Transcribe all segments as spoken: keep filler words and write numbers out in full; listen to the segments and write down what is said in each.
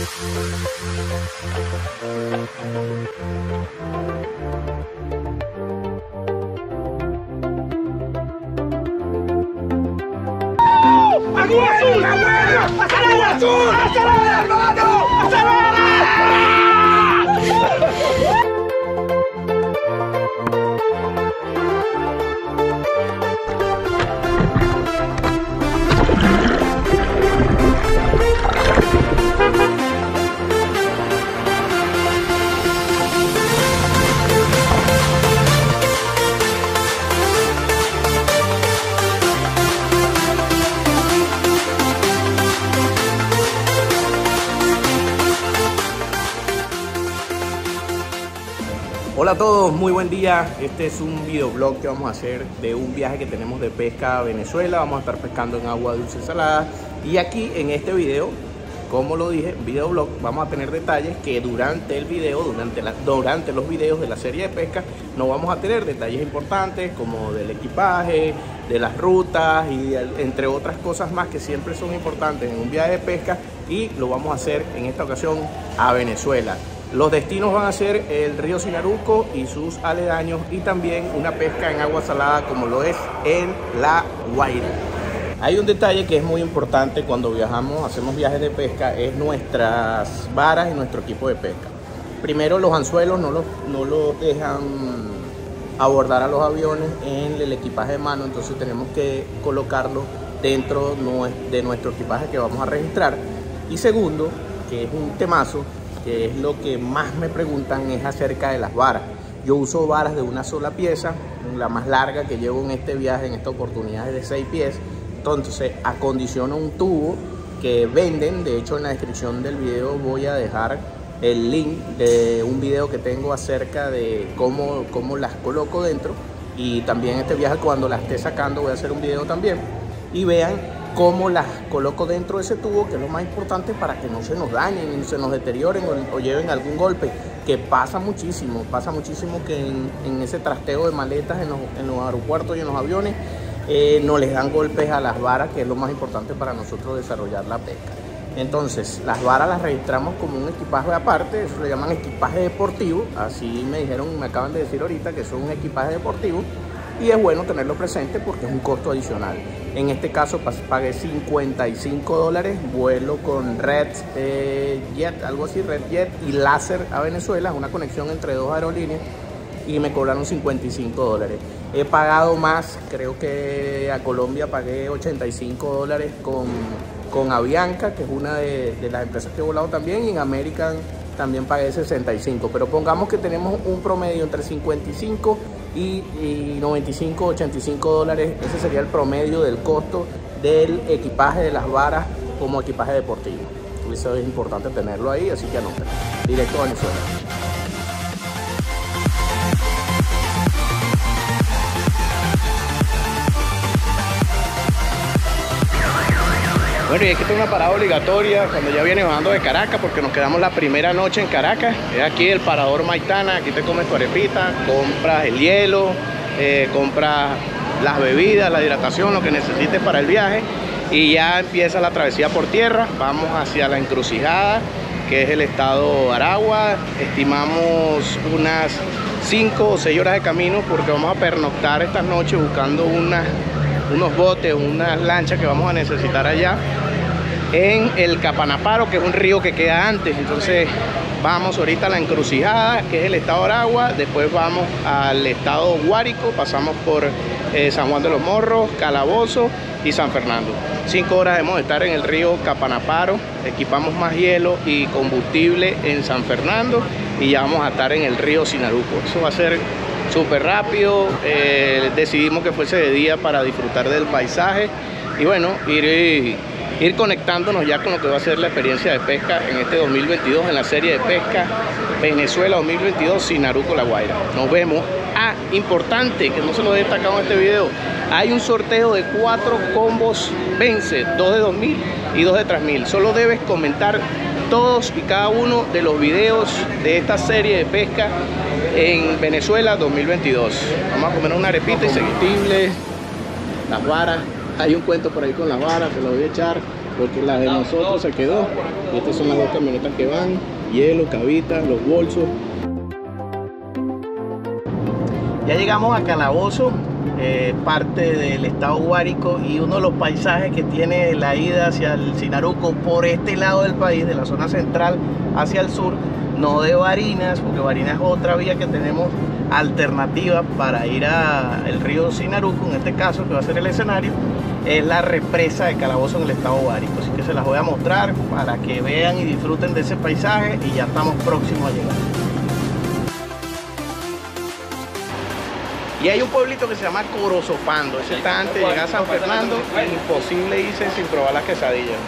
¡Agua azul! ¡Agua azul! ¡Acelera, hermano! ¡Acelera! Hola a todos, muy buen día. Este es un videoblog que vamos a hacer de un viaje que tenemos de pesca a Venezuela. Vamos a estar pescando en agua dulce salada. Y aquí en este video, como lo dije, videoblog, vamos a tener detalles que durante el video, durante, la, durante los videos de la serie de pesca, no vamos a tener detalles importantes como del equipaje, de las rutas y entre otras cosas más que siempre son importantes en un viaje de pesca, y lo vamos a hacer en esta ocasión a Venezuela. Los destinos van a ser el río Sinaruco y sus aledaños, y también una pesca en agua salada como lo es en La Guaira. Hay un detalle que es muy importante cuando viajamos, hacemos viajes de pesca, es nuestras varas y nuestro equipo de pesca. Primero, los anzuelos no los, no los dejan abordar a los aviones en el equipaje de mano, entonces tenemos que colocarlos dentro de nuestro equipaje que vamos a registrar. Y segundo, que es un temazo, que es lo que más me preguntan, es acerca de las varas. Yo uso varas de una sola pieza, la más larga que llevo en este viaje, en esta oportunidad, es de seis pies. Entonces acondiciono un tubo que venden. De hecho, en la descripción del video voy a dejar el link de un video que tengo acerca de cómo, cómo las coloco dentro. Y también este viaje, cuando las esté sacando, voy a hacer un video también, y vean cómo las coloco dentro de ese tubo, que es lo más importante para que no se nos dañen, se nos deterioren o, o lleven algún golpe, que pasa muchísimo, pasa muchísimo que en, en ese trasteo de maletas en los, en los aeropuertos y en los aviones eh, no les dan golpes a las varas, que es lo más importante para nosotros desarrollar la pesca. Entonces, las varas las registramos como un equipaje aparte, eso le llaman equipaje deportivo, así me dijeron, me acaban de decir ahorita que son un equipaje deportivo, y es bueno tenerlo presente porque es un costo adicional. En este caso pagué cincuenta y cinco dólares, vuelo con Red eh, Jet, algo así, Red Jet y Láser a Venezuela, una conexión entre dos aerolíneas, y me cobraron cincuenta y cinco dólares. He pagado más, creo que a Colombia pagué ochenta y cinco dólares con, con Avianca, que es una de, de las empresas que he volado también, y en American también pagué sesenta y cinco, pero pongamos que tenemos un promedio entre cincuenta y cinco y, y noventa y cinco, ochenta y cinco dólares. Ese sería el promedio del costo del equipaje de las varas como equipaje deportivo. Eso es importante tenerlo ahí, así que anoten. Directo a Venezuela. Bueno, y es que esta es una parada obligatoria cuando ya vienes bajando de Caracas, porque nos quedamos la primera noche en Caracas. Es aquí el parador Maitana. Aquí te comes tu arepita, compras el hielo, eh, compras las bebidas, la hidratación, lo que necesites para el viaje, y ya empieza la travesía por tierra. Vamos hacia la encrucijada, que es el estado Aragua. Estimamos unas cinco o seis horas de camino, porque vamos a pernoctar esta noche buscando unas unos botes, unas lanchas que vamos a necesitar allá en el Capanaparo, que es un río que queda antes. Entonces vamos ahorita a la encrucijada, que es el estado Aragua, después vamos al estado Guárico, pasamos por eh, San Juan de los Morros, Calabozo y San Fernando. Cinco horas debemos estar en el río Capanaparo, equipamos más hielo y combustible en San Fernando, y ya vamos a estar en el río Sinaruco. Eso va a ser súper rápido. Eh, decidimos que fuese de día para disfrutar del paisaje y bueno, ir, ir conectándonos ya con lo que va a ser la experiencia de pesca en este dos mil veintidós, en la serie de pesca Venezuela dos mil veintidós, Sinaruco, La Guaira. Nos vemos. Ah, importante, que no se lo he destacado en este video, hay un sorteo de cuatro combos Vence, dos de dos mil y dos de tres mil. Solo debes comentar todos y cada uno de los videos de esta serie de pesca en Venezuela dos mil veintidós. Vamos a comer una arepita y seguimos. Las varas, hay un cuento por ahí con las varas, te lo voy a echar. porque la de nosotros se quedó. Y estas son las dos camionetas que van, hielo, cabitas, los bolsos. Ya llegamos a Calabozo, eh, parte del estado Guárico, y uno de los paisajes que tiene la ida hacia el Sinaruco por este lado del país, de la zona central hacia el sur, no de Barinas, porque Barinas es otra vía que tenemos alternativa para ir al río Sinaruco, en este caso, que va a ser el escenario, es la represa de Calabozo en el estado Guárico. Así que se las voy a mostrar para que vean y disfruten de ese paisaje, y ya estamos próximos a llegar. Y hay un pueblito que se llama Corozopando. Ese está antes de llegar a San Fernando. Es imposible irse sin probar las quesadillas.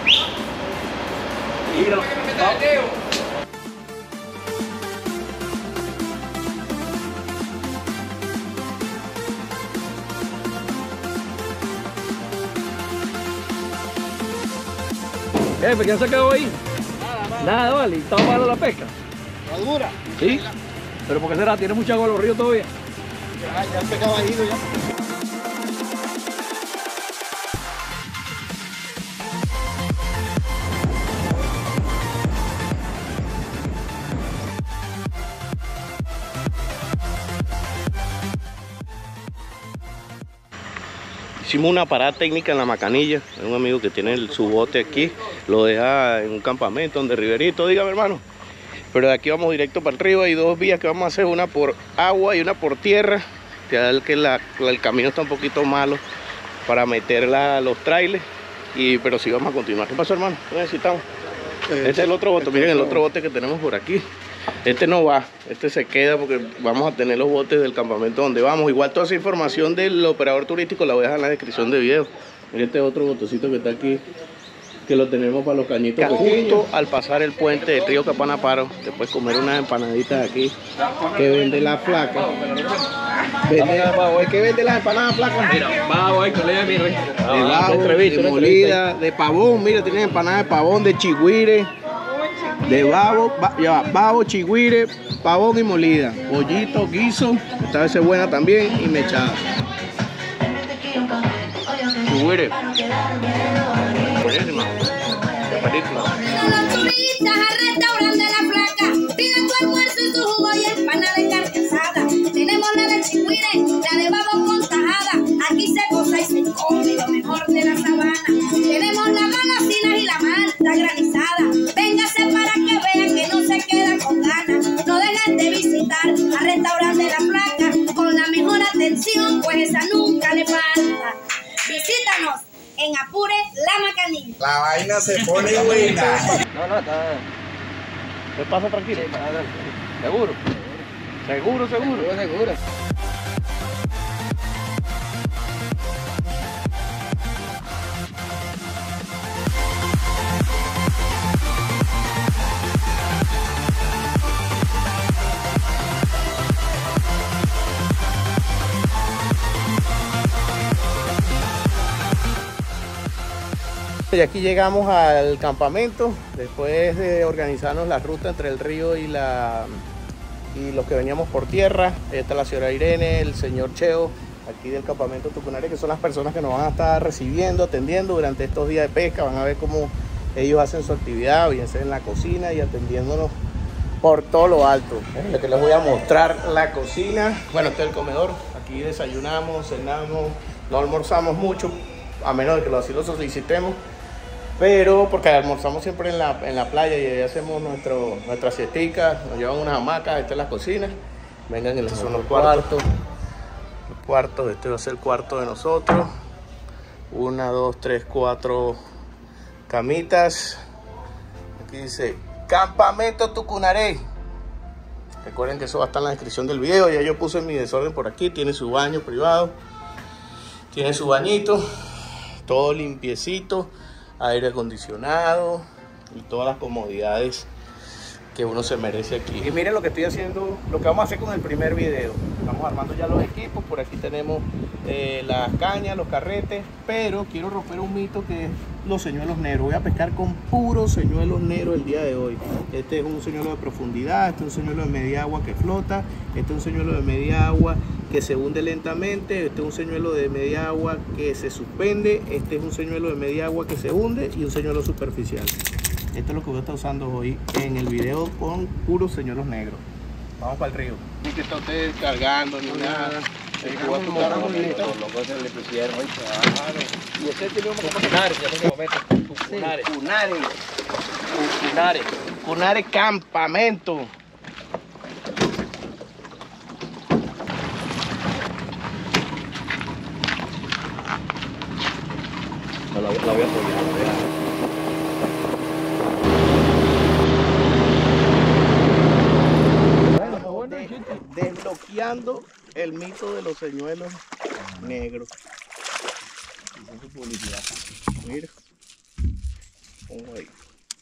Jefe, ¿quién se quedó ahí? Nada, nada, vale. ¿Estaba malo la pesca? ¿La dura? Sí. ¿Pero por qué será? ¿Tiene mucha agua en los ríos todavía? Ya, ya el pescado ha ido ya. Hicimos una parada técnica en la Macanilla. Hay un amigo que tiene el, su bote aquí, lo deja en un campamento donde Riverito, dígame hermano. Pero de aquí vamos directo para el río. Hay dos vías que vamos a hacer, una por agua y una por tierra. Ya que la, la, el camino está un poquito malo para meter la, los trailers, y, pero sí vamos a continuar. ¿Qué pasó, hermano? ¿Qué necesitamos? Eh, este es el otro bote. Miren el otro bote que tenemos por aquí. Este no va, este se queda porque vamos a tener los botes del campamento donde vamos. Igual toda esa información del operador turístico la voy a dejar en la descripción de video. Miren este otro botecito que está aquí, que lo tenemos para los cañitos pequeños. Justo al pasar el puente del río Capanaparo, te puedes comer unas empanaditas aquí que vende la flaca. Vende, ¿qué vende las empanadas flacas? Mira, babo ahí, colega, mi rey. De babo, de molida, de pavón. Mira, tienen empanadas de pavón, de chigüire, de babo, ba, ya va, babo, chigüire, pavón y molida. Pollito, guiso, esta vez es buena también, y mechada. Chigüire. Buenísima. Buenísima. Los turistas al restaurante La Flaca piden tu almuerzo y tu jugo y empanada de carne asada. Tenemos la de chigüire, la de babo con tajada. Aquí se goza y se come lo mejor de la sabana. Tenemos la manacina y la malta granizada. Véngase para que vean que no se queda con ganas. No dejen de visitar al restaurante La Flaca con la mejor atención, pues esa nunca le falta. Visítanos en Apure La Macanilla. La vaina se pone buena. No, no, está. ¿Qué pasa tranquilo? ¿Seguro? Seguro, seguro. Seguro, seguro. Y aquí llegamos al campamento, después de organizarnos la ruta entre el río y, la, y los que veníamos por tierra. Esta está la señora Irene, el señor Cheo, aquí del campamento Tucunaré, que son las personas que nos van a estar recibiendo, atendiendo durante estos días de pesca. Van a ver cómo ellos hacen su actividad, bien sea en la cocina y atendiéndonos por todo lo alto. Lo que les voy a mostrar la cocina. Bueno, este es el comedor. Aquí desayunamos, cenamos, no almorzamos mucho, a menos de que lo así lo solicitemos. Pero porque almorzamos siempre en la, en la playa y ahí hacemos nuestro, nuestra siestica, nos llevan unas hamacas, esta es la cocina. Vengan, estos son los cuartos. Los cuartos, este va a ser el cuarto de nosotros. Una, dos, tres, cuatro camitas. Aquí dice Campamento Tucunaré. Recuerden que eso va a estar en la descripción del video. Ya yo puse mi desorden por aquí. Tiene su baño privado, tiene su bañito, todo limpiecito, aire acondicionado y todas las comodidades que uno se merece aquí. Y miren lo que estoy haciendo, lo que vamos a hacer con el primer video. Estamos armando ya los equipos. Por aquí tenemos eh, las cañas, los carretes, pero quiero romper un mito que es los señuelos negros. Voy a pescar con puros señuelos negros el día de hoy. Este es un señuelo de profundidad, este es un señuelo de media agua que flota, este es un señuelo de media agua que se hunde lentamente, este es un señuelo de media agua que se suspende, este es un señuelo de media agua que se hunde y un señuelo superficial. Esto es lo que voy a estar usando hoy en el video con puros señuelos negros. Vamos para el río. Ni que está usted cargando ni nada. El que voy a tocar un poquito. Los que le pusieron hoy. Claro. Y ese tiene como cunares, ya no se lo Cunares. Cunares. Cunares. Cunares campamento. La, la voy a apoyar. Desbloqueando el mito de los señuelos negros. Mira, pongo ahí.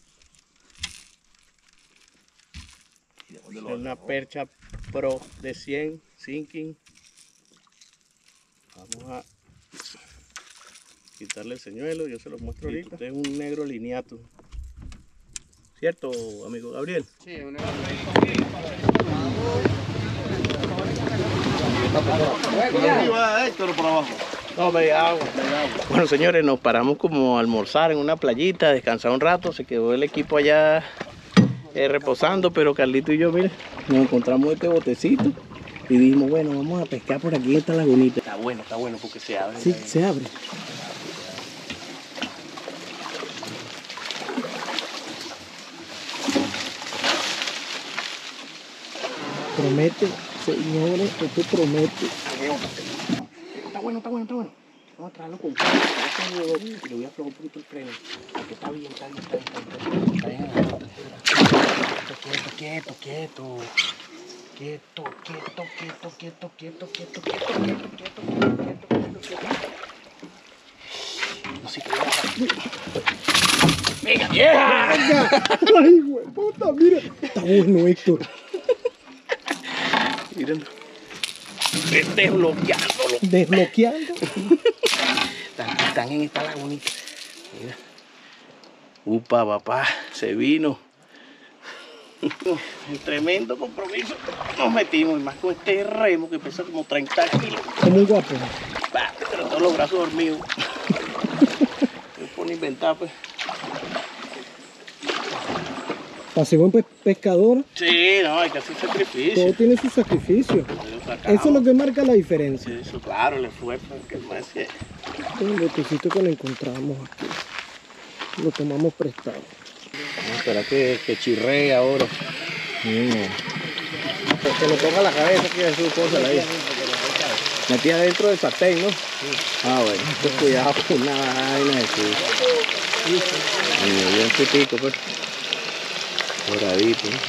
Es una percha pro de cien sinking. Vamos a quitarle el señuelo, yo se los muestro ahorita. Este es un negro lineato. ¿Cierto, amigo Gabriel? Sí, un negro lineato. No, media agua. Bueno, señores, nos paramos como a almorzar en una playita, descansar un rato. Se quedó el equipo allá eh, reposando, pero Carlito y yo, miren, nos encontramos este botecito y dijimos, bueno, vamos a pescar por aquí en esta lagunita. Está bueno, está bueno porque se abre. Sí, se abre. Promete, señores, esto promete. Está bueno, está bueno, está bueno. Vamos a traerlo con calma. Y le voy a aflojar un poquito el freno. Porque está bien, está bien, está bien, está bien. Está bien. Quieto, quieto, quieto. Quieto, quieto, quieto, quieto, quieto, quieto, quieto, quieto, quieto, quieto, quieto, quieto, quieto. No sé qué. ¡Venga, vieja! ¡Ay, güey, puta! Mira. Está bueno, Héctor. Miren, desbloqueándolo. Desbloqueando. Están, están en esta lagunita. Mira. Upa, papá, se vino. Un tremendo compromiso. Nos metimos, y más con este remo que pesa como treinta kilos. Como un guapo. Bah, pero todos los brazos dormidos. Me pone a inventar, pues. Para ser buen pescador, sí, no, hay que hacer sacrificio. Todo tiene su sacrificio. Eso es lo que marca la diferencia. Sí, eso, claro, el esfuerzo que más es. El botecito que lo encontramos aquí, lo tomamos prestado. Vamos a esperar que, que chirree ahora. Mm. Que lo ponga a la cabeza, que es su cosa ahí. Metí adentro del sartén, ¿no? Sí. Ah, bueno, pues cuidado con una vaina de eso. Y me dio un pitico, pues. Doradito.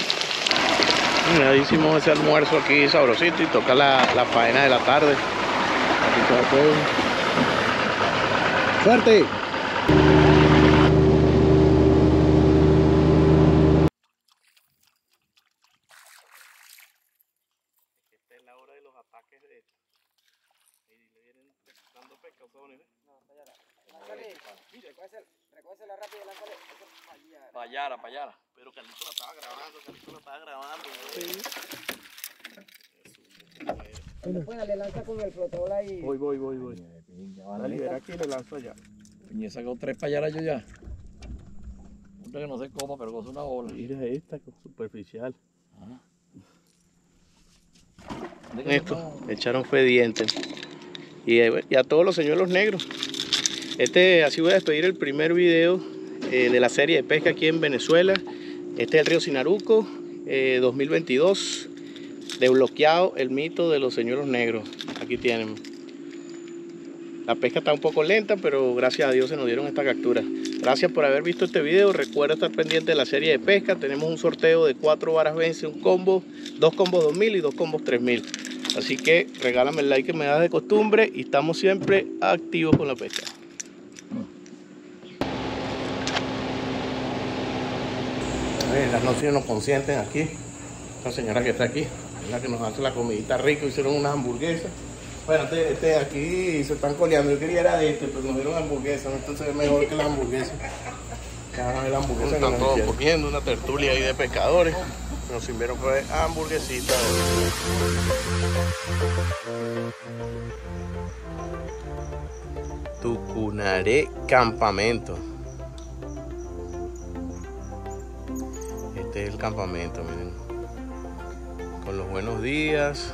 Ya hicimos ese almuerzo aquí sabrosito y toca la, la faena de la tarde. Aquí todo todo. ¡Suerte! Esta es la hora de los ataques de esto. Y le vienen dando pescazones, ¿eh? No, Payara. Recuésela rápido, lánzale. Payara, Payara. Pero Carlito la estaba grabando, Carlito la estaba grabando. Sí. Bueno, le lanza con el flotador ahí. Voy, voy, voy, voy. La libera aquí y le lanzo allá. Y he sacado tres payaras yo ya. Una que no sé cómo, pero goza una bola. Mira esta, superficial. Ah. Esto, echaron fue dientes. Y, y a todos los señuelos negros. Este, así voy a despedir el primer video eh, de la serie de pesca aquí en Venezuela. Este es el río Sinaruco, eh, dos mil veintidós. Desbloqueado el mito de los señuelos negros. Aquí tienen. La pesca está un poco lenta, pero gracias a Dios se nos dieron esta captura. Gracias por haber visto este video. Recuerda estar pendiente de la serie de pesca. Tenemos un sorteo de cuatro varas vence, un combo, dos combos dos mil y dos combos tres mil. Así que regálame el like que me das de costumbre y estamos siempre activos con la pesca. Las noches nos consienten aquí. Esta señora que está aquí. La que nos hace la comidita rica, hicieron unas hamburguesas. Bueno, este, este aquí se están coleando. Yo quería era de este, pero nos dieron hamburguesas. Entonces es mejor que la hamburguesa. Cada vez la hamburguesa. Están todos hicieron. Comiendo una tertulia ahí de pescadores. Nos sirvieron fue hamburguesita. Tucunaré Campamento. Este es el campamento, miren. Con los buenos días.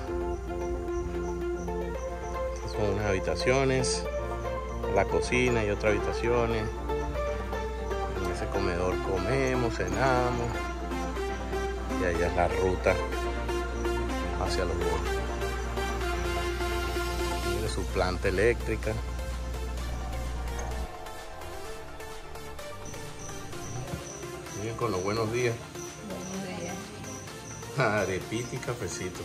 Estas son unas habitaciones. La cocina y otras habitaciones. En ese comedor comemos, cenamos. Y allá es la ruta hacia los botes. Mire su planta eléctrica. Miren con los buenos días. Buenos días. Arepita y cafecito.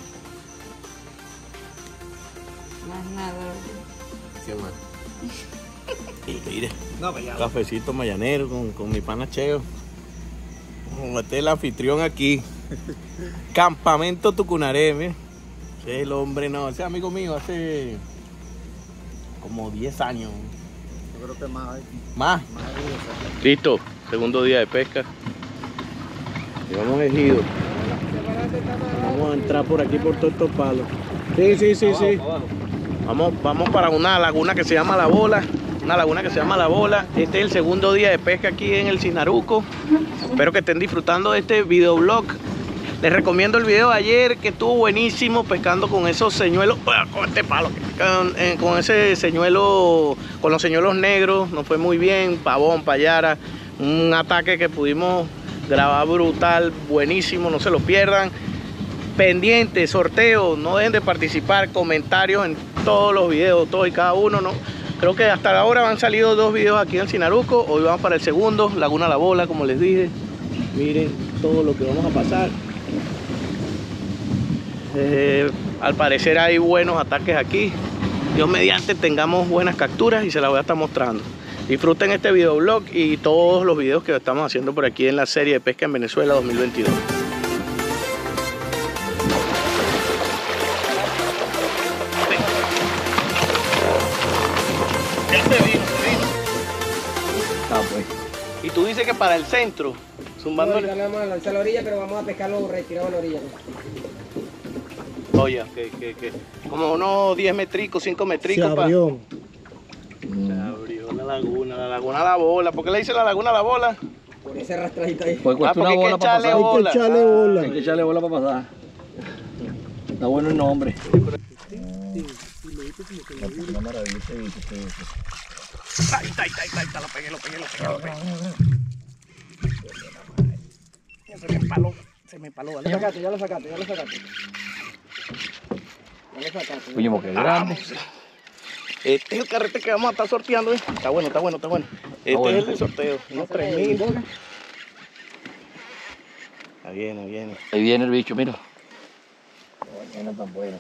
Más nada. ¿Qué más? Y mire, no, cafecito mayanero con, con mi pana Cheo. Este es el anfitrión aquí. Campamento Tucunaré, mire. Ese es el hombre, no, ese es amigo mío hace como diez años. Yo creo que más. ¿Más? Listo, segundo día de pesca. Llegamos a Ejido. Vamos a entrar por aquí por todos estos palos. Sí, sí, sí, sí. Vamos, vamos para una laguna que se llama La Bola. Una laguna que se llama La Bola. Este es el segundo día de pesca aquí en el Sinaruco. Espero que estén disfrutando de este videoblog. Les recomiendo el video de ayer que estuvo buenísimo pescando con esos señuelos, con este palo, con, eh, con ese señuelo, con los señuelos negros. Nos fue muy bien, pavón, payara, un ataque que pudimos grabar brutal, buenísimo, no se lo pierdan. Pendiente, sorteo, no dejen de participar, comentarios en todos los videos, todos y cada uno, ¿no? Creo que hasta ahora han salido dos videos aquí en el Sinaruco. Hoy vamos para el segundo, Laguna La Bola, como les dije. Miren todo lo que vamos a pasar. Eh, al parecer hay buenos ataques aquí. Dios mediante tengamos buenas capturas y se las voy a estar mostrando. Disfruten este videoblog y todos los videos que estamos haciendo por aquí en la serie de pesca en Venezuela dos mil veintidós. Ah, pues. Y tú dices que para el centro, zumbando. No, vamos a lanzar a la orilla, pero vamos a pescarlo retirado a la orilla. Oye, que, que, que. Como unos diez metricos, cinco Se metricos. abrió. Se abrió la laguna, la laguna La Bola. ¿Por qué le dicen la laguna La Bola? Por esa arrastradita ahí. Pues Ah, cuesta una porque hay que bola para echarle pasar. bola. Hay que echarle bola. Hay que echarle bola para pasar. Está bueno el nombre. Una maravilla ese bicho, ese bicho. Ahí está, ahí está, ahí está, ahí está, lo pegué, lo pegué, lo pegué, lo pegué. Se me empaló, se me empaló. Ya lo sacaste, ya lo sacaste, ya lo sacaste. Ya lo sacaste. Oye, porque es grande. Este es el carrete que vamos a estar sorteando, ¿eh? Está bueno, está bueno, está bueno. Este bueno. es el del sorteo, unos tres mil. Está bien, está bien. Ahí viene el bicho, mira. No tan bueno.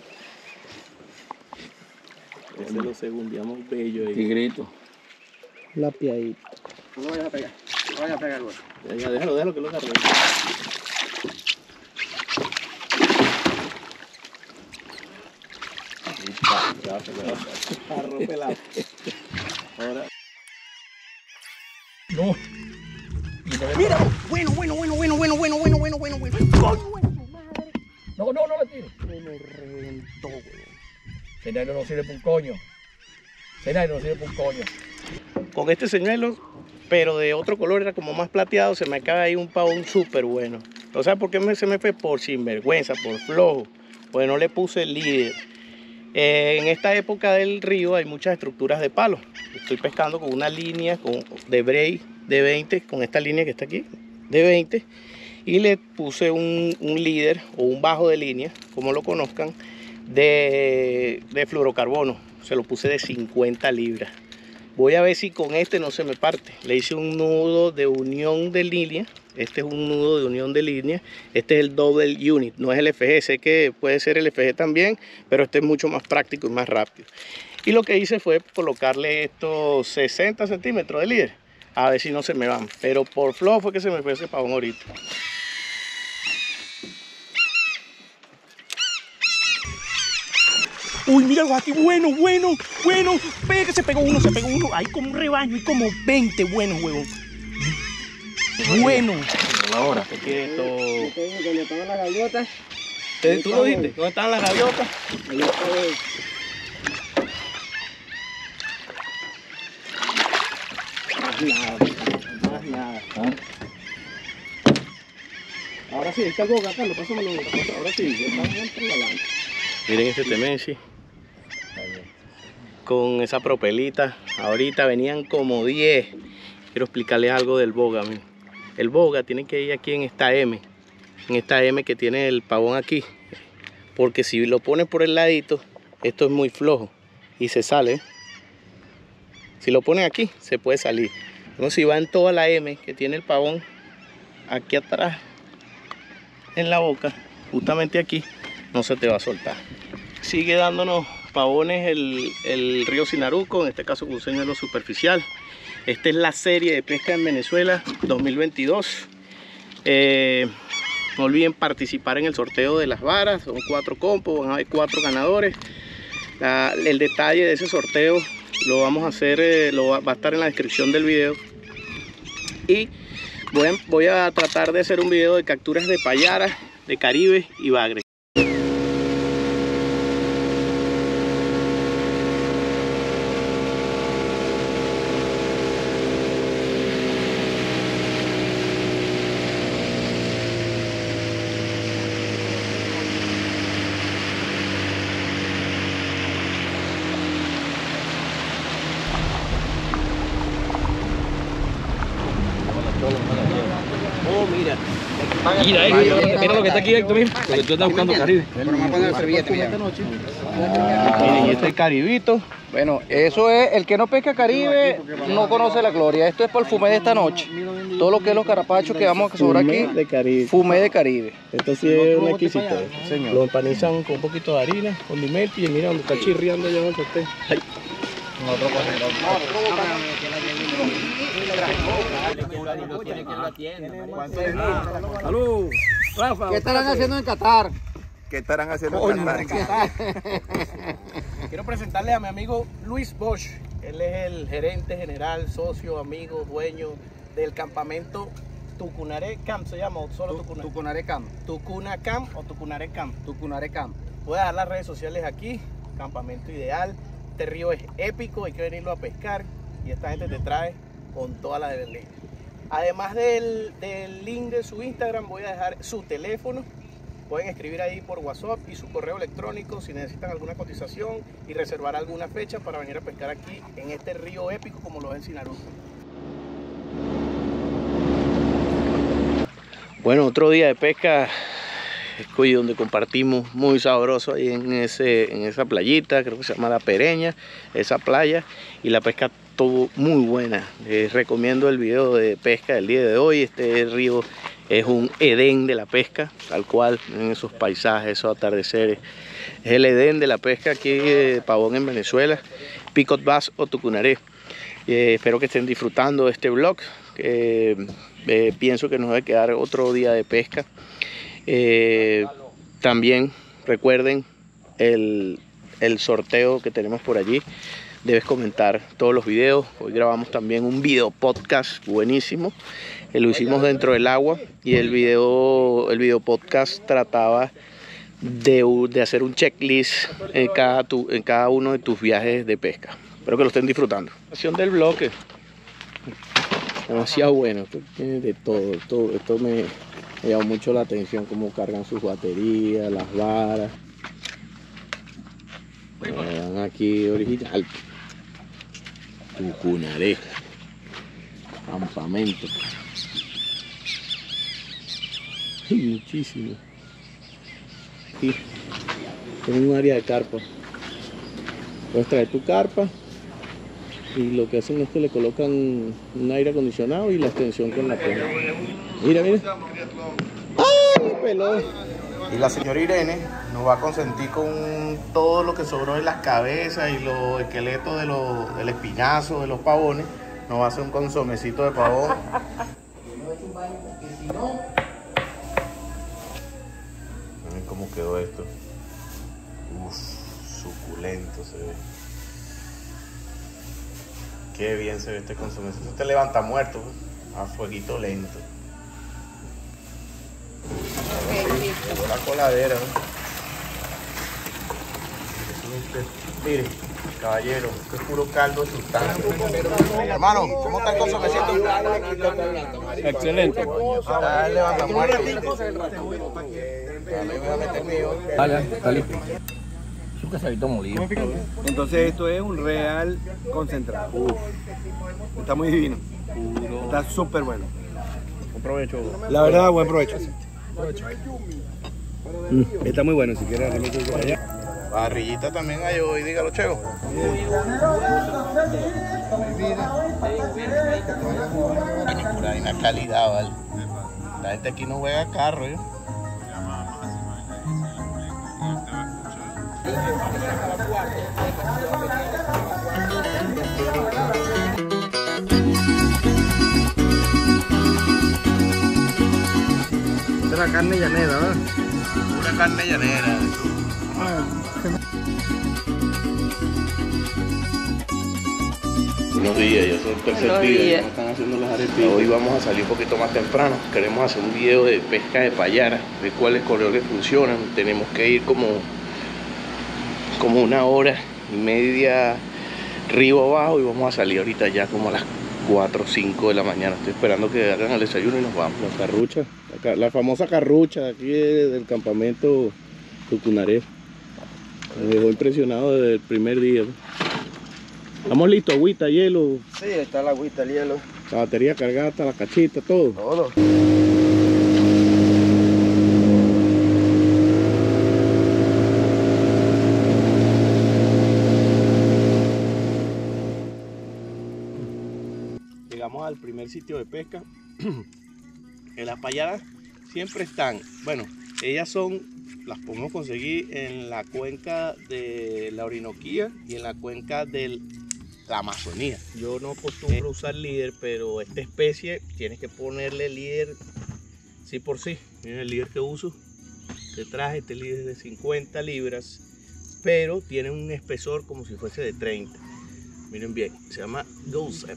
Ese lo segundiamos bello ahí. Tigrito. La piadita. No lo vayas a pegar, no lo vayas a pegar, güey. Ya, ya, déjalo, déjalo que lo agarre. Ya, se le va a romper la... Ahora... No. Mira, bueno, bueno, bueno, bueno, bueno, bueno, bueno, bueno, bueno, bueno. Coño, bueno, tu madre. No, no, no le tires. Me lo reventó, güey. Cenario no sirve para un coño. Cenario no sirve para un coño. Con este señuelo, pero de otro color, era como más plateado, se me acaba ahí un pavón súper bueno. ¿No sabes por qué me, se me fue? Por sinvergüenza, por flojo, porque no le puse el líder. Eh, en esta época del río hay muchas estructuras de palo. Estoy pescando con una línea con, de braid de veinte, con esta línea que está aquí, de veinte, y le puse un, un líder o un bajo de línea, como lo conozcan, de, de fluorocarbono. Se lo puse de cincuenta libras. Voy a ver si con este no se me parte. Le hice un nudo de unión de línea. Este es un nudo de unión de línea. Este es el double unit, no es el F G. Sé que puede ser el F G también, pero este es mucho más práctico y más rápido. Y lo que hice fue colocarle estos sesenta centímetros de líder. A ver si no se me van. Pero por flojo fue que se me fue ese pavón ahorita. Uy, míralo aquí, bueno, bueno, bueno. Ve que se pegó uno, se pegó uno. Hay como un rebaño, hay como veinte buenos, huevón. Bueno. Ahora. Te dije que le estaban las gaviotas. ¿Tú lo viste? ¿Dónde estaban las gaviotas? Ahí está. Más nada, más nada. ¿Ah? Ahora sí, ahí está el boga, Carlos, pásamelo. Ahora sí, está bien por la lancha. Miren este Temenci. Con esa propelita. Ahorita venían como diez. Quiero explicarles algo del boga. Miren. El boga tiene que ir aquí en esta M. En esta M que tiene el pavón aquí. Porque si lo pones por el ladito, esto es muy flojo. Y se sale. Si lo ponen aquí, se puede salir. Entonces si va en toda la M que tiene el pavón, aquí atrás, en la boca, justamente aquí, no se te va a soltar. Sigue dándonos pavones el, el río Sinaruco, en este caso con un señuelo superficial. Esta es la serie de pesca en Venezuela dos mil veintidós. Eh, no olviden participar en el sorteo de las varas, son cuatro compos, van a haber cuatro ganadores. La, el detalle de ese sorteo lo vamos a hacer, eh, lo va, va a estar en la descripción del video. Y voy a, voy a tratar de hacer un video de capturas de payara, de caribe y bagre. Oh, mira. Mira, eh, mira, mira lo que está aquí, Héctor, mira. Lo que tú estás buscando, Caribe. Pero me poner el servillete, mira. Miren, y este caribito. Bueno, eso es, el que no pesca Caribe no conoce la gloria. Esto es para el fumé de esta noche. Todo lo que es los carapachos que vamos a sobrar aquí, de caribe. fumé de Caribe. Esto sí es un exquisito. Señor. Lo empanizan con un poquito de harina, condimento y mira donde está chirriando ya el sartén. Ay. ¡Salud! Rafa. ¿Qué estarán haciendo en Qatar? ¿Qué estarán haciendo en Qatar? Quiero presentarle a mi amigo Luis Bosch. Él es el gerente general, socio, amigo, dueño del campamento Tucunaré Camp. ¿Se llama o solo Tucunaré? Tucunaré Camp. Tucuna Camp o Tucunaré Camp. Tucunaré Camp. Voy a dejar las redes sociales aquí. Campamento ideal. Este río es épico, hay que venirlo a pescar. Y esta gente te trae con toda la de ley. Además del, del link de su Instagram, voy a dejar su teléfono. Pueden escribir ahí por WhatsApp y su correo electrónico si necesitan alguna cotización y reservar alguna fecha para venir a pescar aquí en este río épico como lo es el Sinaruco. Bueno, otro día de pesca, Escuy, donde compartimos muy sabroso ahí en, ese, en esa playita, creo que se llama La Pereña, esa playa, y la pesca estuvo muy buena. Les recomiendo el video de pesca del día de hoy. Este río es un Edén de la pesca, tal cual, en esos paisajes, esos atardeceres. Es el Edén de la pesca aquí de pavón en Venezuela, Picot Bass o Tucunaré. Eh, espero que estén disfrutando de este vlog. Eh, eh, pienso que nos debe quedar otro día de pesca. Eh, también recuerden el, el sorteo que tenemos por allí. Debes comentar todos los videos. Hoy grabamos también un video podcast buenísimo. Eh, lo hicimos dentro del agua y el video, el video podcast trataba de, de hacer un checklist en cada, tu, en cada uno de tus viajes de pesca. Espero que lo estén disfrutando. La acción del bloque. Demasiado bueno. Esto tiene de todo. todo esto me, me llama mucho la atención, cómo cargan sus baterías, las varas. Vean aquí original. Tucunaré. Campamento. Hay muchísimo. Aquí tienen un área de carpa. Puedes traer tu carpa y lo que hacen es que le colocan un aire acondicionado y la extensión con la pena. Mira, mira. ¡Ay, pelón! Y la señora Irene nos va a consentir con todo lo que sobró de las cabezas y los esqueletos de los, del espinazo, de los pavones. Nos va a hacer un consomecito de pavón. Miren cómo quedó esto. Uf. Suculento se ve. Qué bien se ve este consomé. Eso te levanta muerto, pues, a fueguito lento. Llegó la coladera, ¿no? Mire, caballero, esto es puro caldo de sustancia. Hermano, ¿cómo está el consomecito? Excelente. Ah, levanta muerto. Dale, dale. Es un quesadito molido. Entonces esto es un real concentrado. Uf. Está muy divino. Está súper bueno. Buen provecho. La verdad, buen provecho. Mm, está muy bueno, si quieres realmente ir por allá. Parrillita también hay hoy, dígalo, Chego. Pura una calidad, vale. La gente aquí no juega carro, ¿eh? Esta es la carne llanera, ¿verdad? Pura carne llanera. Buenos días, ya son el tercer día, ya están haciendo las arepitas. Hoy vamos a salir un poquito más temprano. Queremos hacer un video de pesca de payara, de cuáles colores funcionan. Tenemos que ir como, como una hora y media río abajo y vamos a salir ahorita ya como a las cuatro o cinco de la mañana. Estoy esperando que hagan el desayuno y nos vamos. La carrucha, la, la famosa carrucha aquí del campamento Tucunaré. Me dejó impresionado desde el primer día. ¿Estamos listos? ¿Agüita, hielo? Sí, está la agüita, el hielo. La batería cargada hasta la cachita, todo. Todo. Llegamos al primer sitio de pesca. En las payaras siempre están, bueno, ellas son, las podemos conseguir en la cuenca de la Orinoquía y en la cuenca de la Amazonía. Yo no acostumbro a usar líder, pero esta especie tienes que ponerle líder sí por sí. Miren el líder que uso. Te traje este líder de cincuenta libras, pero tiene un espesor como si fuese de treinta. Miren bien, se llama Goose.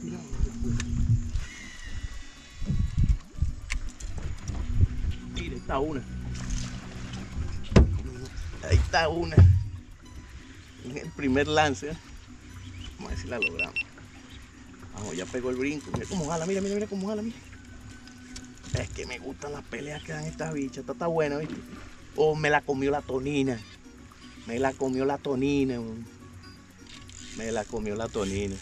Miren, está una. Ahí está una. En el primer lance. Vamos a ver si la logramos. Vamos, ya pegó el brinco. Mira cómo jala, mira, mira, mira cómo jala, mira. Es que me gustan las peleas que dan estas bichas. Esta está buena, ¿viste? Oh, me la comió la tonina. Me la comió la tonina. Me la comió la tonina.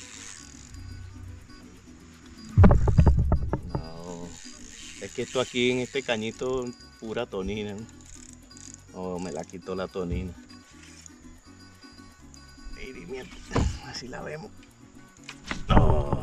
No. Es que esto aquí en este cañito pura tonina. Oh, me la quitó la tonina. Así la vemos. Oh.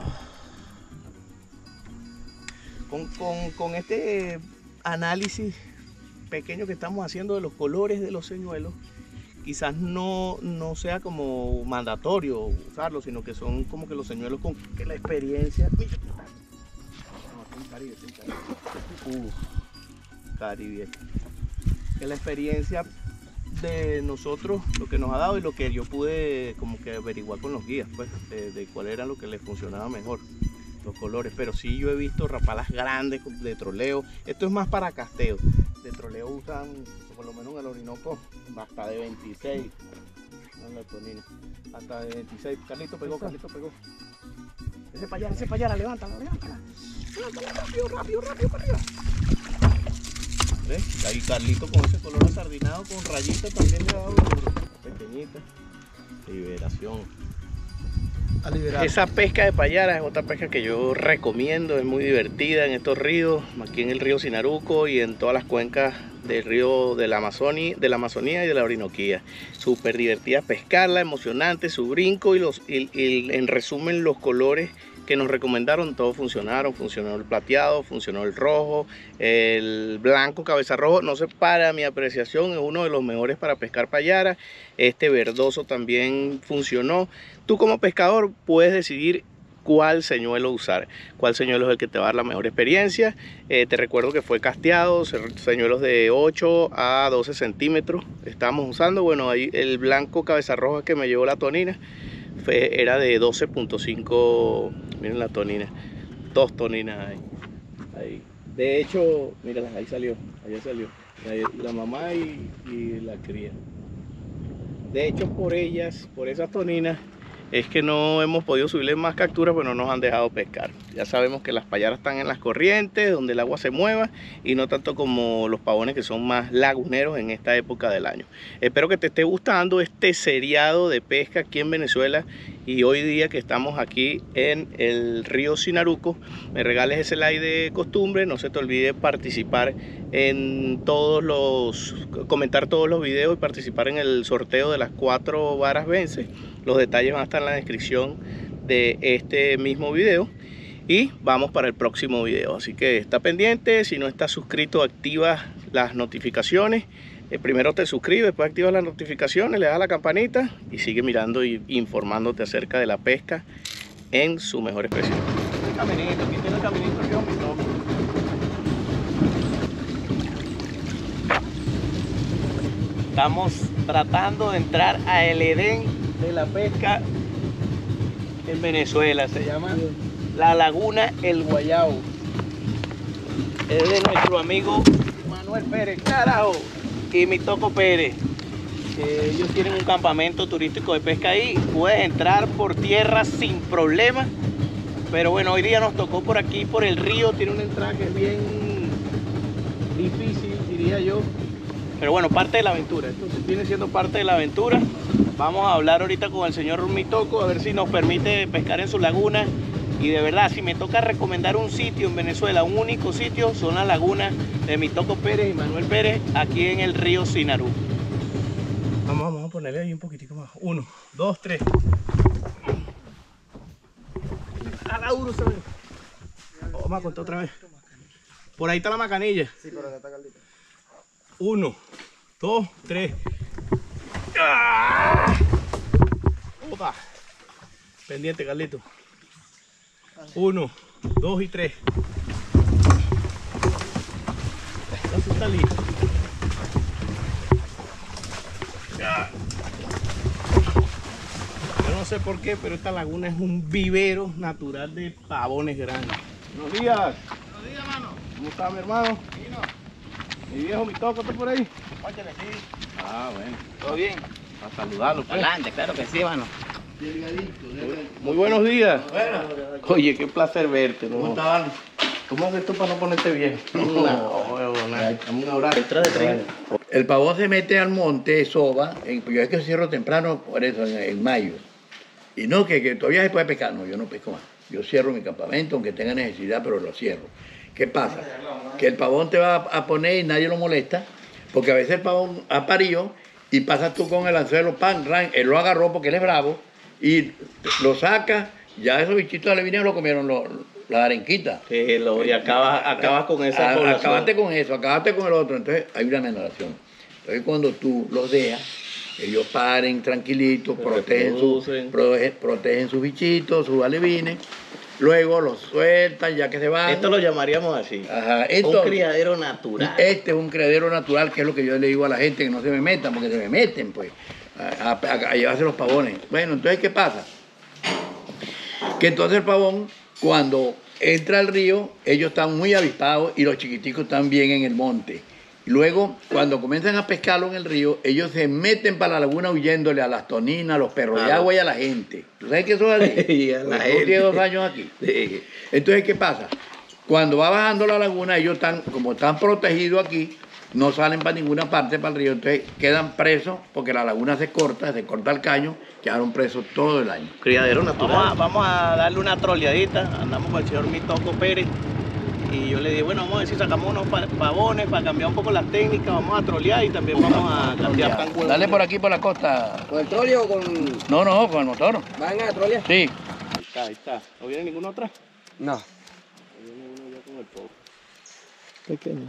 Con, con, con este análisis pequeño que estamos haciendo de los colores de los señuelos, quizás no, no sea como mandatorio usarlo, sino que son como que los señuelos con que la experiencia. Mira, no, Caribe, Caribe. Uh, Caribe. Que la experiencia de nosotros, lo que nos ha dado y lo que yo pude como que averiguar con los guías, pues, de, de cuál era lo que les funcionaba mejor, los colores. Pero sí yo he visto rapalas grandes de troleo. Esto es más para casteo. De troleo usan, por lo menos en el Orinoco, hasta de veintiséis. No, la tonina. Hasta de veintiséis. Carlito pegó, Carlito pegó. Ese para allá, ese para allá, levántala, levántala. Levántala rápido, rápido, rápido para arriba. ¿Ves? Ahí Carlito con ese color asardinado, con rayitas también le ha dado pequeñita. Liberación. Esa pesca de payara es otra pesca que yo recomiendo, es muy divertida en estos ríos, aquí en el río Sinaruco y en todas las cuencas del río de la Amazonía, de la Amazonía y de la Orinoquía. Súper divertida pescarla, emocionante, su brinco y, los, y, y en resumen los colores que nos recomendaron, todos funcionaron. Funcionó el plateado, funcionó el rojo, el blanco cabeza rojo. No sé, para mi apreciación es uno de los mejores para pescar payara. Este verdoso también funcionó. Tú como pescador puedes decidir cuál señuelo usar, cuál señuelo es el que te va a dar la mejor experiencia. Eh, te recuerdo que fue casteado, señuelos de ocho a doce centímetros estamos usando. Bueno, ahí el blanco cabeza roja que me llevó la tonina fue, era de doce punto cinco, miren la tonina, dos toninas ahí, ahí. De hecho, mira, ahí salió, ahí salió, ahí, la mamá y, y la cría. De hecho, por ellas, por esas toninas, es que no hemos podido subirle más capturas, pero no nos han dejado pescar. Ya sabemos que las payaras están en las corrientes, donde el agua se mueva, y no tanto como los pavones, que son más laguneros en esta época del año. Espero que te esté gustando este seriado de pesca aquí en Venezuela, y hoy día que estamos aquí en el río Sinaruco, me regales ese like de costumbre. No se te olvide participar en todos los, comentar todos los videos y participar en el sorteo de las cuatro varas vence. Los detalles van a estar en la descripción de este mismo video. Y vamos para el próximo video. Así que está pendiente. Si no estás suscrito, activa las notificaciones. Eh, primero te suscribes, después activas las notificaciones, le das a la campanita y sigue mirando y informándote acerca de la pesca en su mejor expresión. El caminito, aquí tiene el caminito, aquí es un pitoco. Estamos tratando de entrar a el Edén de la pesca en Venezuela. Se llama la Laguna El Guayabo. Es de nuestro amigo Manuel Pérez, carajo, y Mitoco Pérez. Eh, ellos tienen un campamento turístico de pesca ahí. Puedes entrar por tierra sin problema. Pero bueno, hoy día nos tocó por aquí, por el río. Tiene una entrada que es bien difícil, diría yo. Pero bueno, parte de la aventura. Esto viene siendo parte de la aventura. Vamos a hablar ahorita con el señor Mitoco, a ver si nos permite pescar en su laguna. Y de verdad, si me toca recomendar un sitio en Venezuela, un único sitio, son las lagunas de Mitoco Pérez y Manuel Pérez, aquí en el río Sinaruco. Vamos, vamos a ponerle ahí un poquitico más. Uno, dos, tres. A la duro se ve. Vamos a contar otra vez. Por ahí está la macanilla. Sí, por acá está Carlito. Uno, dos, tres. ¡Ah! Opa. Pendiente, Carlito. Uno, dos y tres. Eso está listo. Ya. Yo no sé por qué, pero esta laguna es un vivero natural de pavones grandes. Buenos días. Buenos días, mano. ¿Cómo está mi hermano? Mi viejo Mitoco, ¿está por ahí? Óyale, sí. Ah, bueno. ¿Todo bien? A saludarlo, pues. Adelante, claro que sí, mano. Muy buenos días. Bueno. Oye, qué placer verte, ¿no? ¿Cómo estás? ¿Cómo haces tú para no ponerte viejo? No, huevo, nada. Un abrazo. El pavón se mete al monte, soba, en, yo es que cierro temprano, por eso, en, en mayo. Y no, que, que todavía se puede pescar. No, yo no pesco más. Yo cierro mi campamento, aunque tenga necesidad, pero lo cierro. ¿Qué pasa? Que el pavón te va a poner y nadie lo molesta, porque a veces el pavón ha parido y pasas tú con el anzuelo, pan, ran, él lo agarró porque él es bravo, y lo saca, ya esos bichitos de vinieron lo comieron los, la arenquita. Sí, lo, y acabas, acabas con esa a, población. Acabaste con eso, acabaste con el otro, entonces hay una meneración. Entonces cuando tú los dejas, ellos paren tranquilitos, protegen, su, protegen, protegen sus bichitos, sus alevines, luego los sueltan ya que se van. Esto lo llamaríamos así. Ajá, esto, un criadero natural. Este es un criadero natural, que es lo que yo le digo a la gente, que no se me metan, porque se me meten, pues, a, a, a, a llevarse los pavones. Bueno, entonces, ¿qué pasa? Que entonces el pavón, cuando entra al río, ellos están muy avispados y los chiquiticos están bien en el monte. Luego, cuando comienzan a pescarlo en el río, ellos se meten para la laguna huyéndole a las toninas, a los perros de agua y a la gente. ¿Tú sabes qué eso es así? Y a la Tú gente. tienes dos años aquí. Sí. Entonces, ¿qué pasa? Cuando va bajando la laguna, ellos están, como están protegidos aquí, no salen para ninguna parte, para el río, entonces quedan presos, porque la laguna se corta, se corta el caño, quedaron presos todo el año. Criadero natural. Vamos a, vamos a darle una troleadita. Andamos con el señor Mitoco Pérez. Y yo le dije, bueno, vamos a ver si sacamos unos pavones para cambiar un poco las técnicas, vamos a trolear y también vamos a cambiar pan huevo. Dale por aquí, por la costa. ¿Con el trole o con...? No, no, con el motor. ¿Van a trolear? Sí. Ahí está, ahí está. ¿No viene ninguna otra? No. No viene uno ya con el poco. Pequeño.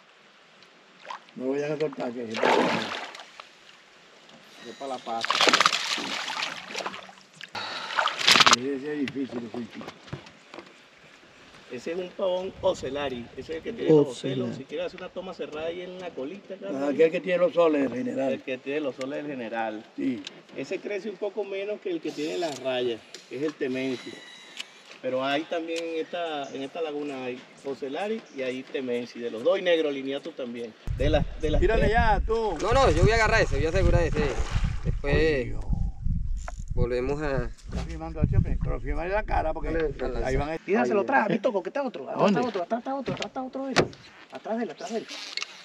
No voy a soltar que Es para la paz. Ese es difícil, es difícil. Ese es un pavón ocelari, ese es el que tiene los ocelos. Si quieres hacer una toma cerrada ahí en la colita, Ah, aquel que tiene los soles en el general. que tiene los soles del general. Sí. Ese crece un poco menos que el que tiene las rayas, que es el temensi. Pero hay también en esta, en esta laguna hay ocelari y hay temensi, de los dos, y negro lineato también. De las, de las Tírale ya, tú. No, no, yo voy a agarrar ese, voy a asegurar ese. Después volvemos a... Estás filmando siempre, pero filmale la cara porque Dale, ahí van a... Dígaselo atrás, mi toco, que está otro. Atrás ¿Dónde? está otro, atrás está otro, atrás está otro de él. Atrás de él, atrás de él.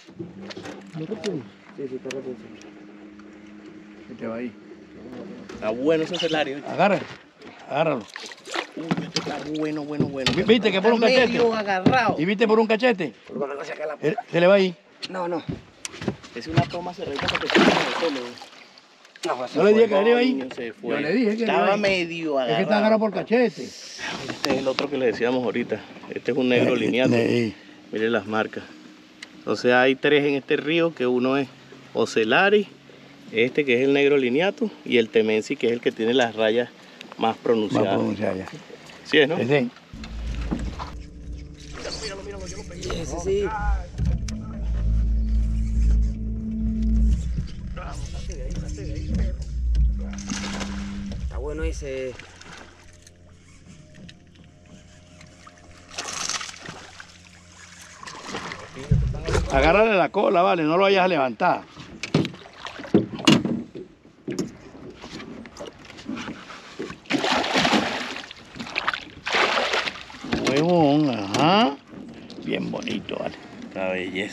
Sí, sí, está rápido. Este va ahí. Está bueno ese ocelari. ¿Viste? Agárralo, agárralo. Uy, este está bueno, bueno, bueno. Vi- ¿Viste que por un Está cachete? medio agarrado. ¿Y viste por un cachete? Por lo menos saca la... Él- Se le va ahí. No, no. Es una toma cerrada para que se vea el pelo. No, No le dije que le iba ahí. Niño, se fue. Yo le dije que le iba Estaba ahí. medio Es agarrado. que está agarrado por cachete. Este es el otro que le decíamos ahorita. Este es un negro Eh, lineato. eh, Miren las marcas. Entonces hay tres en este río, que uno es ocelari, este que es el negro lineato, y el temensi, que es el que tiene las rayas más Más pronunciadas. pronunciado ya. ¿Sí es, no? Ese. Ese sí. Está bueno ese. Agárrale la cola, vale, no lo vayas a levantar. Huevón, ajá. Bien bonito, vale. La belleza.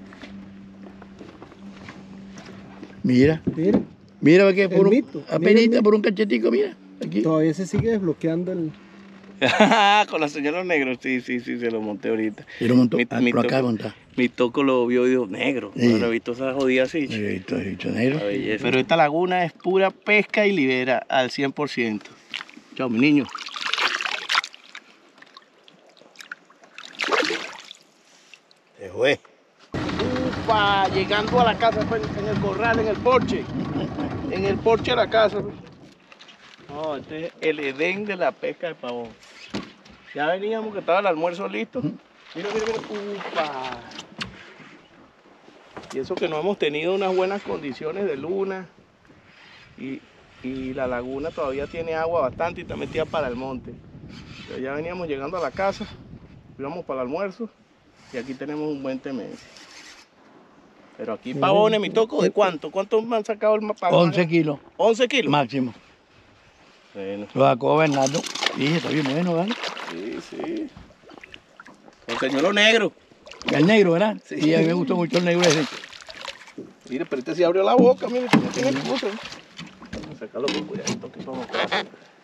Mira, mira. Mira que por El un, mito, mira el apenita mito. por un cachetico, mira. Aquí. Todavía se sigue desbloqueando el... Con la señora negro, sí, sí, sí, se lo monté ahorita. Y lo montó, Mi- ah, mi por acá toco- monta. Mi toco lo vio y dijo, negro. Sí. No lo he visto esa jodida así. He visto, he visto negro. La belleza. Pero esta laguna es pura pesca y libera al cien por ciento. Chao, mi niño. Se fue. Upa, llegando a la casa, pues, en el corral, en el porche. En el porche de la casa. Pues. No, este es el Edén de la pesca de pavón. Ya veníamos, que estaba el almuerzo listo. Mira, mira, mira. Upa. Y eso que no hemos tenido unas buenas condiciones de luna. Y, y la laguna todavía tiene agua bastante y está metida para el monte. Pero ya veníamos llegando a la casa, íbamos para el almuerzo y aquí tenemos un buen temense. Pero aquí pavones, mi toco, ¿de cuánto? ¿Cuánto me han sacado el mapa? once kilos once kilos. máximo. Bueno, Lo sacó Bernardo. Dije, está bien bueno, ¿vale? sí, sí. Con señuelo negro. El negro, ¿verdad? Sí. Y a mí me gustó mucho el negro ese. Mire, pero este se abrió la boca, mire, no tiene excusa. Vamos a sacarlo con cuidadito que vamos a...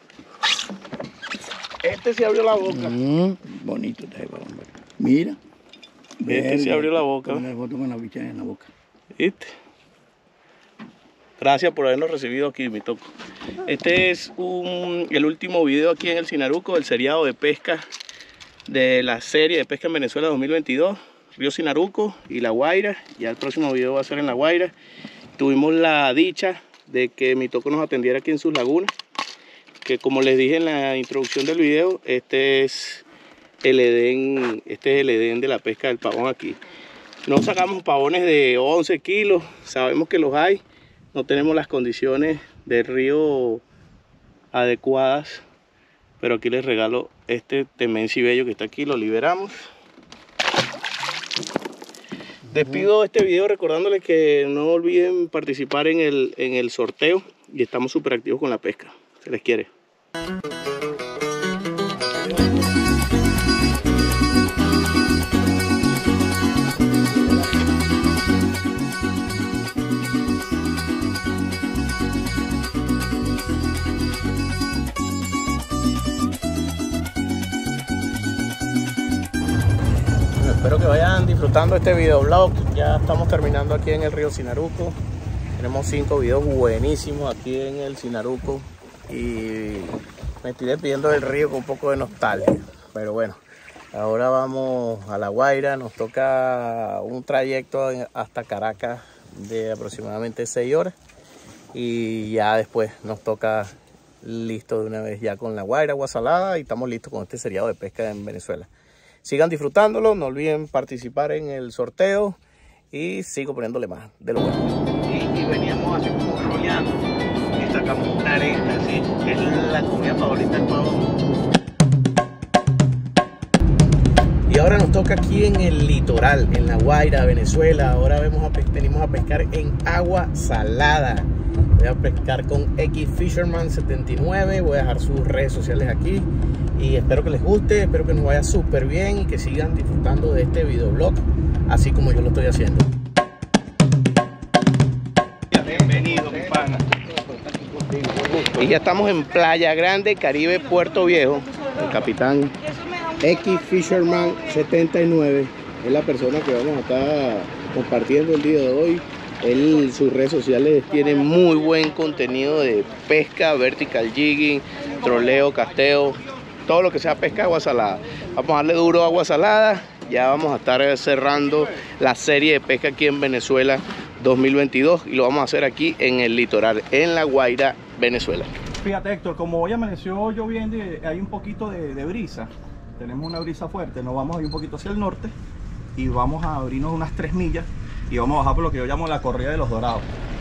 Este se abrió la boca. Mm, bonito está ese pavón, ¿vale? Mira. Este se abrió la boca. Una foto con la bicha en la boca. ¿Viste? Gracias por habernos recibido aquí, mi toco. Este es un, el último video aquí en el Sinaruco, del seriado de pesca de la serie de pesca en Venezuela dos mil veintidós, Río Sinaruco y La Guaira. Ya el próximo video va a ser en La Guaira. Tuvimos la dicha de que mi toco nos atendiera aquí en sus lagunas, que como les dije en la introducción del video, este es el Edén, este es el Edén de la pesca del pavón aquí. No sacamos pavones de once kilos, sabemos que los hay, no tenemos las condiciones del río adecuadas, pero aquí les regalo este temensi bello que está aquí, lo liberamos. Despido este video recordándoles que no olviden participar en el, en el sorteo y estamos súper activos con la pesca. Se les quiere. Espero que vayan disfrutando este videoblog. Ya estamos terminando aquí en el río Sinaruco. Tenemos cinco videos buenísimos aquí en el Sinaruco. Y me estoy despidiendo del río con un poco de nostalgia. Pero bueno, ahora vamos a La Guaira. Nos toca un trayecto hasta Caracas de aproximadamente seis horas. Y ya después nos toca listo de una vez ya con la guaira, agua salada, y estamos listos con este seriado de pesca en Venezuela. Sigan disfrutándolo, no olviden participar en el sorteo y sigo poniéndole más de lo bueno. Y, y veníamos así como rollando y sacamos una arena, así, es la comida favorita del pavo. Y ahora nos toca aquí en el litoral, en La Guaira, Venezuela. Ahora vemos a venimos a pescar en agua salada. Voy a pescar con X Fisherman setenta y nueve. Voy a dejar sus redes sociales aquí. Y espero que les guste, espero que nos vaya súper bien y que sigan disfrutando de este videoblog, así como yo lo estoy haciendo. Bienvenido, mi pana. Y ya estamos en Playa Grande, Caribe, Puerto Viejo. El capitán X Fisherman setenta y nueve es la persona que vamos a estar compartiendo el día de hoy. Él, sus redes sociales tienen muy buen contenido de pesca, vertical jigging, troleo, casteo, todo lo que sea pesca, agua salada. Vamos a darle duro a agua salada. Ya vamos a estar cerrando la serie de pesca aquí en Venezuela dos mil veintidós y lo vamos a hacer aquí en el litoral, en La Guaira, Venezuela. Fíjate, Héctor, como hoy amaneció lloviendo y hay un poquito de, de brisa, tenemos una brisa fuerte, nos vamos a ir un poquito hacia el norte y vamos a abrirnos unas tres millas y vamos a bajar por lo que yo llamo la corrida de los dorados.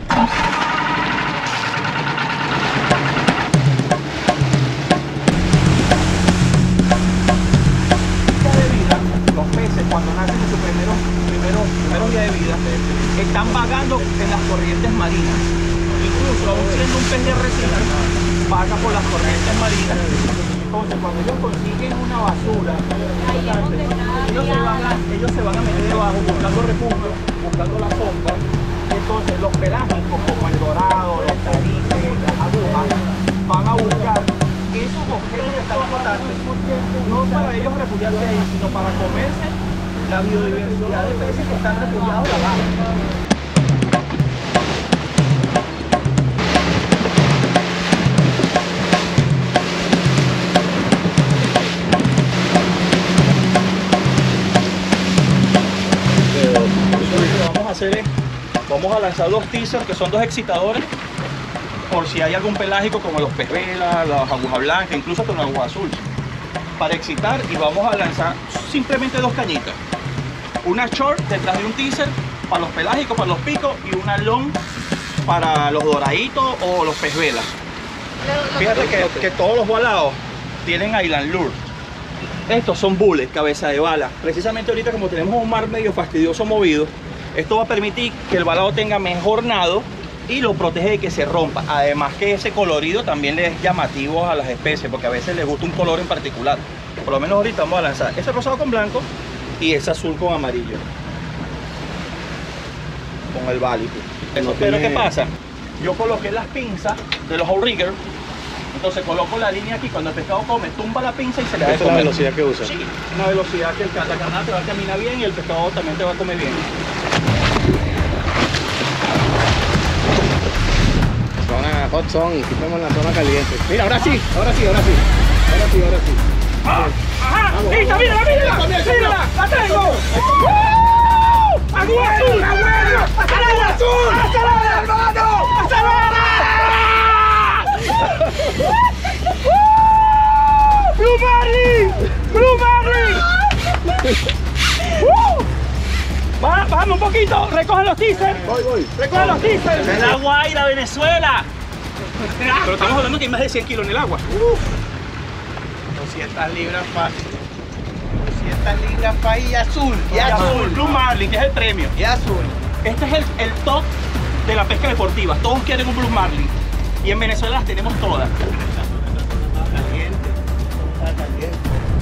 Los peces, cuando nacen en sus primeros, primeros, primeros días de vida, están vagando en las corrientes marinas. Incluso aún siendo un pez de arrecife, vaga por las corrientes marinas. Entonces, cuando ellos consiguen una basura, ellos se van a, ellos se van a meter debajo buscando refugio, buscando la sombra. Entonces, los pelágicos como el dorado, los tarices, las agujas, van a buscar esos objetos que están flotantes, no para ellos refugiarse ahí, sino para comerse la biodiversidad de peces que están refugiados abajo. Entonces, lo que vamos a hacer es, vamos a lanzar dos teasers que son dos excitadores, por si hay algún pelágico como los pez vela, las agujas blancas, incluso con la aguja azul, para excitar, y vamos a lanzar simplemente dos cañitas, una short detrás de un teaser para los pelágicos, para los picos, y una long para los doraditos o los pez vela. Fíjate que, que todos los balados tienen Island Lure. Estos son bullets, cabeza de bala. Precisamente ahorita, como tenemos un mar medio fastidioso movido, esto va a permitir que el balado tenga mejor nado y lo protege de que se rompa. Además que ese colorido también le es llamativo a las especies, porque a veces les gusta un color en particular. Por lo menos ahorita vamos a lanzar ese rosado con blanco y ese azul con amarillo, con el Bali. No Pero tiene... ¿qué pasa? Yo coloqué las pinzas de los outriggers. Entonces coloco la línea aquí, cuando el pescado come, tumba la pinza y se le da. ¿Esa es la velocidad que usa? Sí, una velocidad que el, la carnada te va a caminar bien y el pescado también te va a comer bien. Zona hot zone, aquí estamos en la zona caliente. Mira, ahora sí, ahora sí, ahora sí. Ahora sí, ahora sí. ¡Ah! ¡Ajá! ¡Mírala, mírala, mírala! ¡Mírala! ¡La tengo! ¡Uh! ¡Agua azul! ¡Agua azul! ¡Acelera, hermano! ¡Acelera! ¡Blue Marlin! ¡Blue Marlin! Va, bájame un poquito, recojan los teasers. Voy, voy. Recojan los teasers. En La Guaira, Venezuela. Pero estamos hablando que hay más de cien kilos en el agua. Uf. doscientas libras fácil. doscientas libras fácil y azul. Y azul. Blue Marlin, que es el premio. Y azul. Este es el, el top de la pesca deportiva. Todos quieren un Blue Marlin. Y en Venezuela las tenemos todas. Está caliente. Está caliente.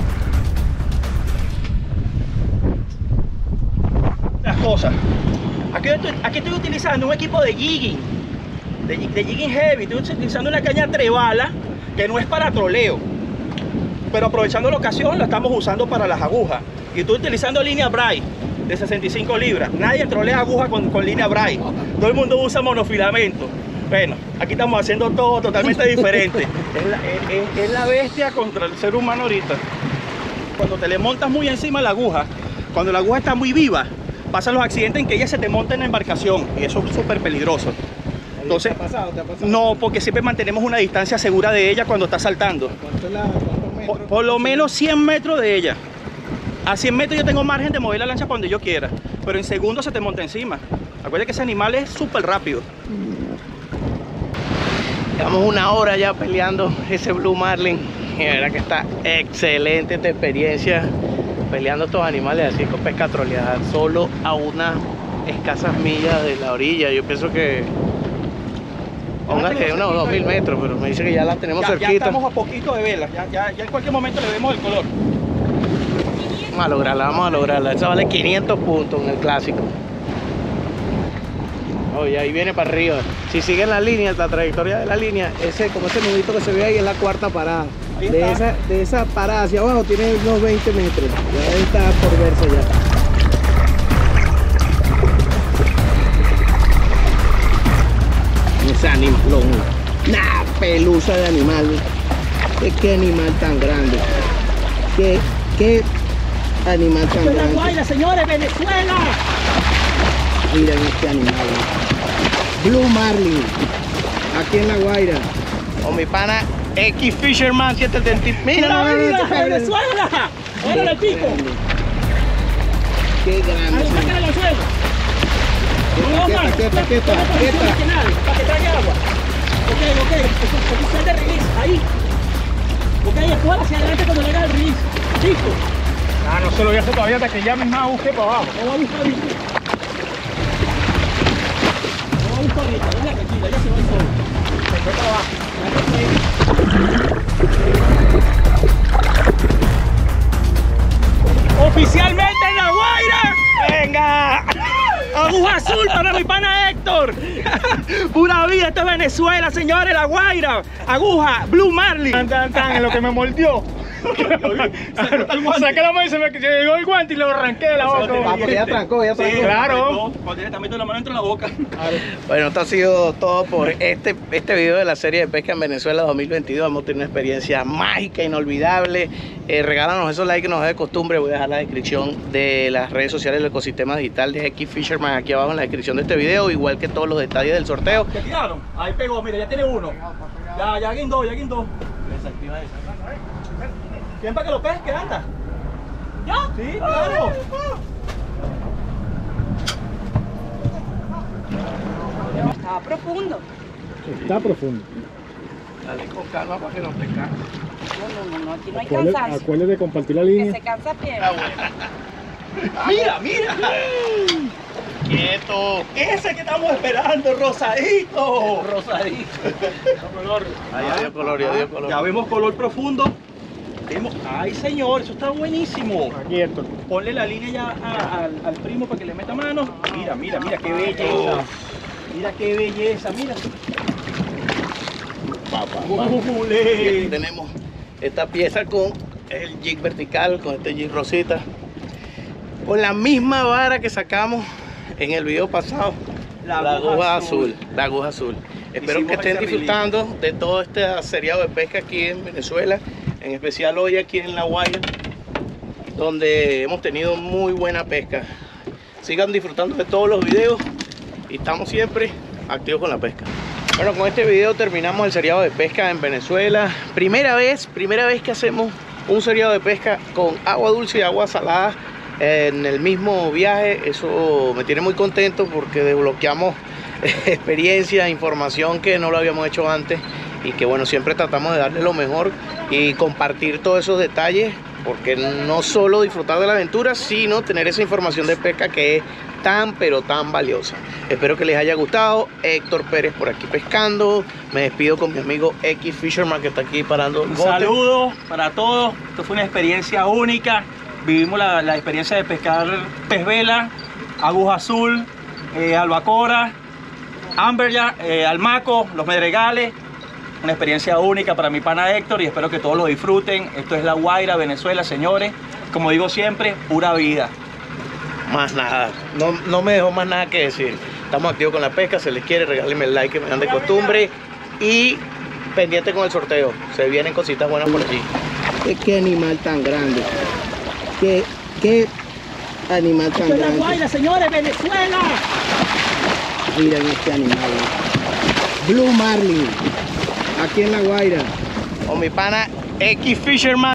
Las cosas. Aquí estoy, aquí estoy utilizando un equipo de jigging, de, de jigging heavy. Estoy utilizando una caña trebala que no es para troleo, pero aprovechando la ocasión la estamos usando para las agujas. Y estoy utilizando línea Bray de sesenta y cinco libras. Nadie trolea aguja con, con línea Bray. Todo el mundo usa monofilamento. Bueno, aquí estamos haciendo todo totalmente diferente. Es la, es, es la bestia contra el ser humano ahorita. Cuando te le montas muy encima la aguja, cuando la aguja está muy viva, pasan los accidentes en que ella se te monta en la embarcación y eso es súper peligroso. Entonces, ¿Te ha pasado? ¿Te ha pasado? no, porque siempre mantenemos una distancia segura de ella cuando está saltando. ¿Cuánto es la, cuántos metros? Por, por lo menos cien metros de ella. A cien metros yo tengo margen de mover la lancha para donde yo quiera, pero en segundos se te monta encima. Acuérdate que ese animal es súper rápido. Llevamos una hora ya peleando ese Blue Marlin. Y la verdad que está excelente esta experiencia peleando estos animales así con pesca troleada, solo a unas escasas millas de la orilla. Yo pienso que ponga que unos dos mil metros, pero me dice que ya la tenemos Ya, cerquita. ya estamos a poquito de vela, ya, ya, ya en cualquier momento le vemos el color. Vamos a lograrla, vamos a lograrla. Esa vale quinientos puntos en el clásico. Oye, ahí viene para arriba. Si siguen la línea, la trayectoria de la línea, ese, como ese nudito que se ve ahí es la cuarta parada. Ahí De está. esa, de esa parada hacia abajo tiene unos veinte metros. Ya está por verse ya. Ese animalón. Una pelusa de animal. ¿Qué, qué animal tan grande? ¿Qué, qué animal tan grande? señores, Venezuela. Miren este animal. Blue Marlin. Aquí en La Guaira. Con mi pana X Fisherman siete setenta. Mira, ¡Pura mira, vida, mira, Venezuela! ¡Órale el pico! Qué grande. Ahí saca la suela. No, Quieta, Omar, quieta, toma quieta, posición quieta. nacional, para que traiga agua. Ok, ok, posición de release, ahí. Ok, después hacia adelante cuando le haga el release. Listo. Ah, no se lo voy a hacer todavía hasta que ya misma busque para abajo. Vamos a buscar ahorita. Vamos a buscar ahorita, venga tranquila, ya se va el sol. Se fue para abajo. Ya se fue. Oficialmente en La Guaira. ¡Venga! Aguja azul para mi pana Héctor. Pura vida, esto es Venezuela, señores, La Guaira. Aguja, Blue Marlin. Tan, tan, tan, en lo que me mordió. Saqué la mano y se me llegó el guante y lo arranqué de la boca. Ah, porque ya trancó, ya trancó. Claro. Cuando tienes también la mano dentro de la boca. Bueno, esto ha sido todo por este, este video de la serie de pesca en Venezuela dos mil veintidós. Hemos tenido una experiencia mágica, inolvidable. Eh, regálanos esos likes que nos es de costumbre. Voy a dejar la descripción de las redes sociales del ecosistema digital de X Fisherman aquí abajo en la descripción de este video, igual que todos los detalles del sorteo. ¿Te tiraron? Ahí pegó, mira, ya tiene uno. Ya, ya guindó, ya guindó. Desactiva esa. ¿Quién para que lo pesque, anda? ¿Ya? Sí, claro. Estaba profundo. Está profundo. Dale con calma para que nos pesca. No, no, no, aquí no hay Acuérdate, cansancio. acuérdate de compartir la Que línea. se cansa a pie. Mira, mira. ¡Quieto! Ese que estamos esperando, rosadito. Rosadito. Ahí ya dio color, ya dio color. Ya vemos color profundo. Vemos, ay señor, eso está buenísimo. Aquí esto. Ponle la línea ya a- al, al primo para que le meta mano. Mira, mira, mira qué belleza. Mira qué belleza, mira. Y aquí tenemos esta pieza con el jig vertical, con este jig rosita, con la misma vara que sacamos en el video pasado, La la aguja aguja azul. azul, la aguja azul. Espero Hicimos que estén ese disfrutando de todo este seriado de pesca aquí en Venezuela, en especial hoy aquí en La Guaira, donde hemos tenido muy buena pesca. Sigan disfrutando de todos los videos y estamos siempre activos con la pesca. Bueno, con este video terminamos el seriado de pesca en Venezuela. Primera vez, primera vez que hacemos un seriado de pesca con agua dulce y agua salada en el mismo viaje. Eso me tiene muy contento porque desbloqueamos experiencia, información que no lo habíamos hecho antes y que bueno, siempre tratamos de darle lo mejor y compartir todos esos detalles, porque no solo disfrutar de la aventura, sino tener esa información de pesca que es tan pero tan valiosa. Espero que les haya gustado. Héctor Pérez por aquí pescando. Me despido con mi amigo X Fisherman que está aquí parando el Un bote. saludo para todos. Esto fue una experiencia única. Vivimos la, la experiencia de pescar pez vela, aguja azul, eh, albacora, amberjack, eh, almaco, los medregales. Una experiencia única para mi pana Héctor y espero que todos lo disfruten. Esto es La Guaira, Venezuela, señores. Como digo siempre, pura vida. Más nada, no, no me dejó más nada que decir. Estamos activos con la pesca, se les quiere, regálenme el like que me dan de costumbre y pendiente con el sorteo. Se vienen cositas buenas por allí. ¿Qué, qué animal tan grande? ¿Qué, qué animal tan Esto es La grande? Guaira, señores, Venezuela. Miren este animal. Blue Marlin. Aquí en La Guaira. Con mi pana X Fisherman.